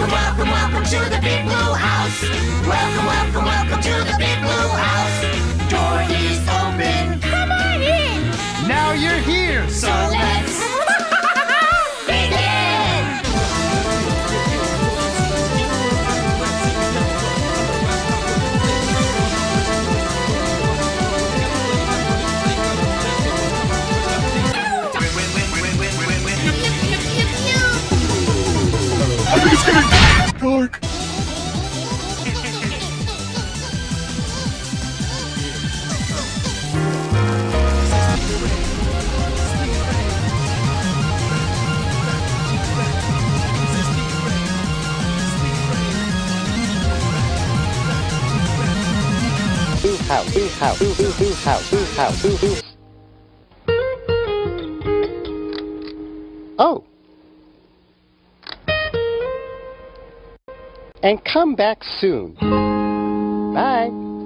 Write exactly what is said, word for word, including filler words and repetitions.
Welcome, welcome, welcome to the big blue house. Welcome, welcome, welcome to the big blue house. Door is open. Come on in. Now you're here. So let's begin. I think it's getting dark. House, house, house, house, house, house. Oh. And come back soon. Bye.